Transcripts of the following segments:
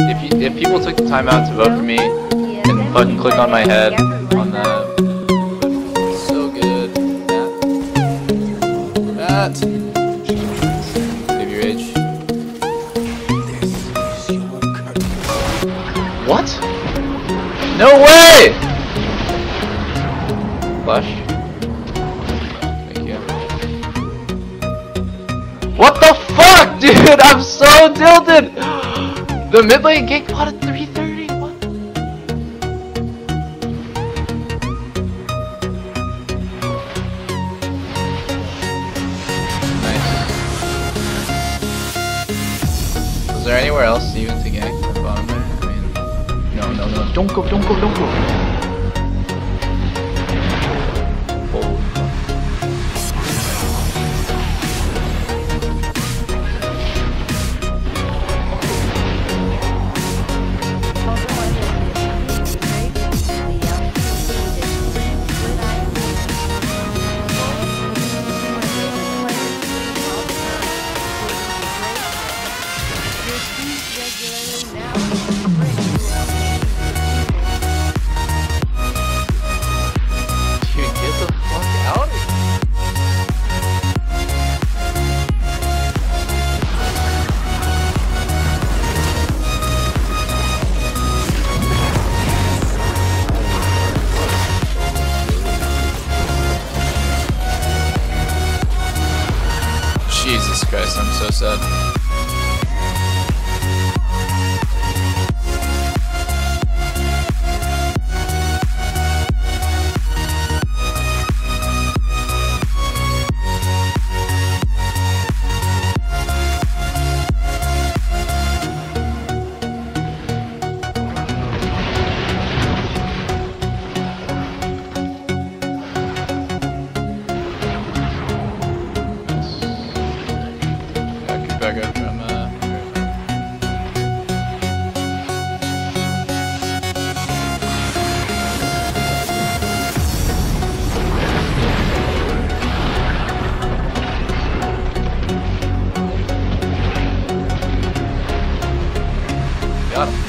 if people took the time out to vote for me and fucking click on my head on that, so good. Matt, give your age. What? No way! Flush. Thank you. What the fuck, dude? I'm so tilted! The mid lane gank bought at 330. What? Nice. Is there anywhere else even to gank at the bottom there? I mean, no. Don't go. Jesus Christ, I'm so sad. Back up from got him.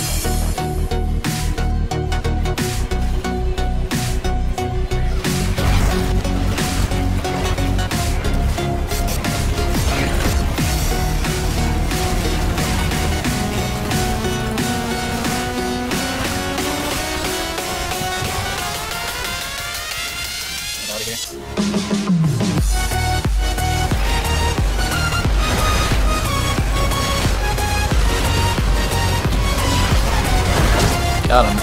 Got him.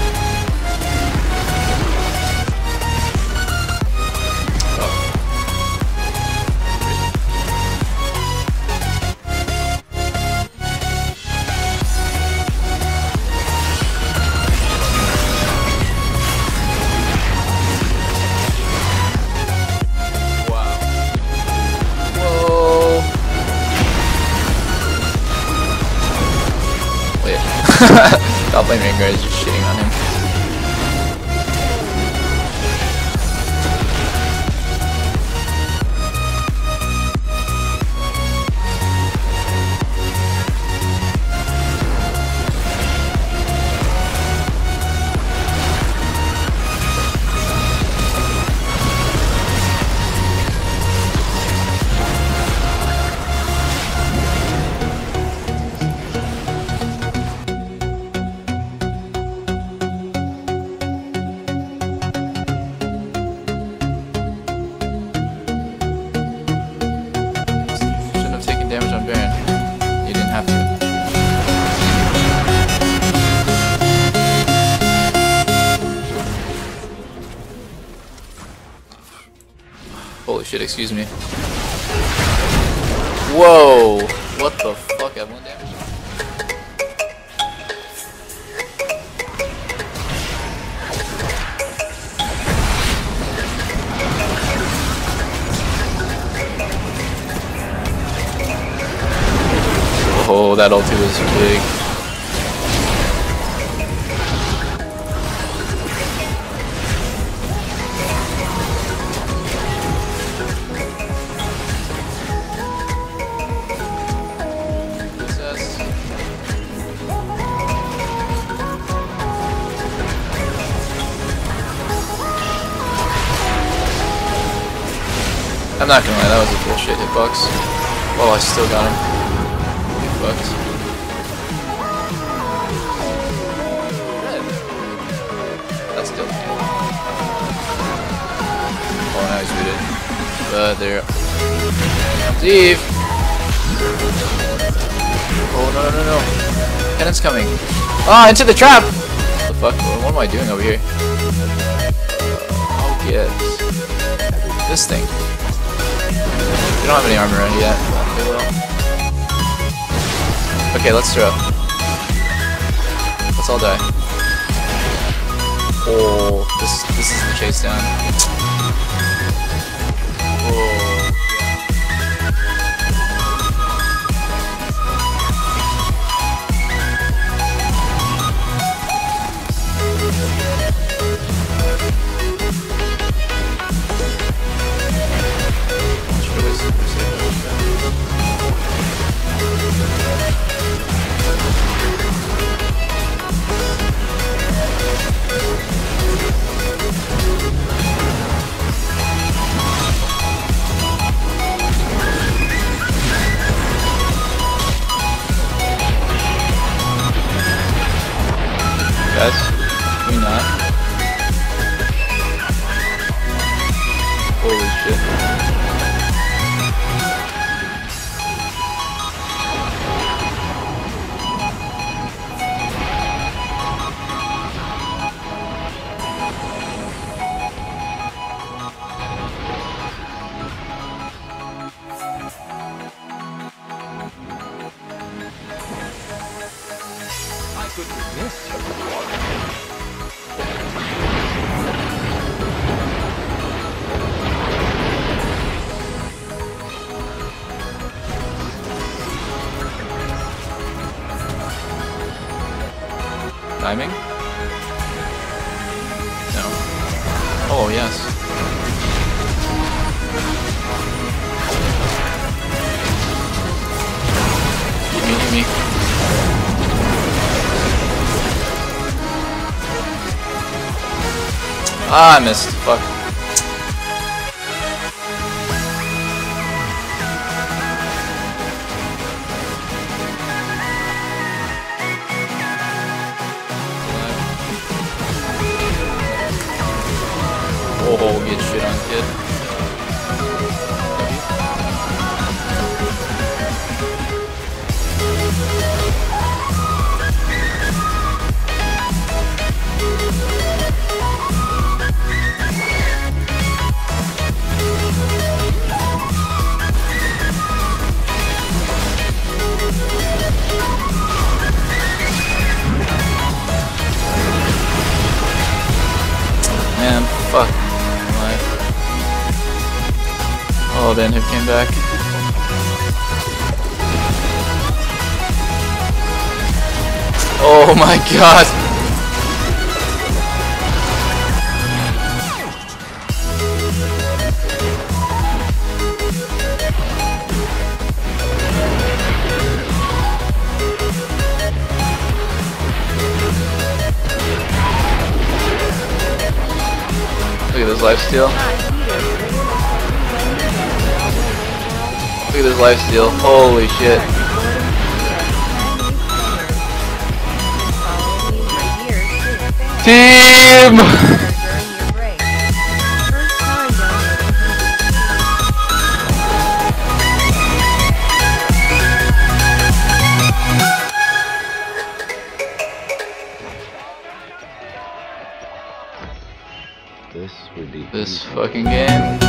Top lane Rengar is just shitting on him. Damage on Baron. You didn't have to. Holy shit, excuse me. Whoa! What the fuck? I have 1 damage. Oh, that ulti was big. I'm not gonna lie, that was a bullshit hitbox. Oh, I still got him. Get fucked. That's dope. Oh, now he's muted. But there. Steve! Oh, no. Cannon's coming. Ah, into the trap! What the fuck? What am I doing over here? I'll get this thing. We don't have any armor ready yet. Okay, well. Okay, let's throw. Let's all die. Oh, this is the chase down. Oh. Guys, can we not? Holy shit. I could resist your water. Timing? No. Oh, yes. Hit me. Ah, I missed. Fuck. Oh, get shit on, kid. Man, fuck. Oh, then Hip came back. Oh my god! Look at this lifesteal. Look at this lifesteal. Holy shit. Team! This fucking game.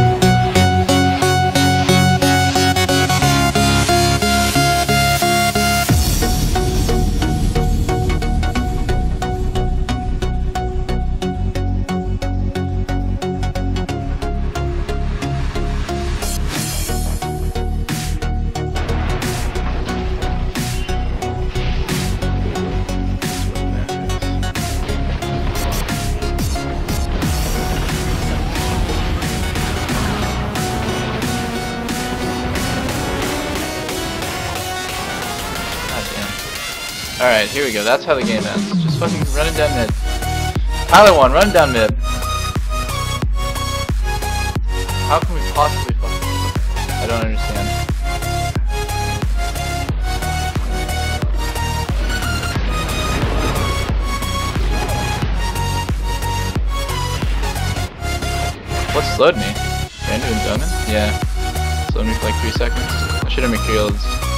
Alright, here we go. That's how the game ends. Just fucking running down mid. Pilot 1, run down mid. How can we possibly fuck I don't understand. What slowed me? Random Dunman? Yeah. Slowed me for like 3 seconds. I should have materials.